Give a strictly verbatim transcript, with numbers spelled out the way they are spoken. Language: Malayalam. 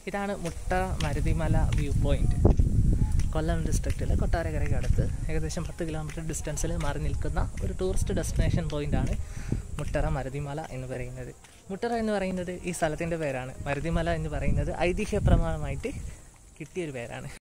ഇതാണ് മുട്ടറ മരുതിമല വ്യൂ പോയിൻറ്റ്. കൊല്ലം ഡിസ്ട്രിക്റ്റിലെ കൊട്ടാരക്കരയ്ക്ക് അടുത്ത് ഏകദേശം പത്ത് കിലോമീറ്റർ ഡിസ്റ്റൻസിൽ മാറി നിൽക്കുന്ന ഒരു ടൂറിസ്റ്റ് ഡെസ്റ്റിനേഷൻ പോയിൻ്റാണ് മുട്ടറ മരുതിമല എന്ന് പറയുന്നത്. മുട്ടറ എന്ന് പറയുന്നത് ഈ സ്ഥലത്തിൻ്റെ പേരാണ്. മരുതിമല എന്ന് പറയുന്നത് ഐതിഹ്യപ്രമാണമായിട്ട് കിട്ടിയൊരു പേരാണ്.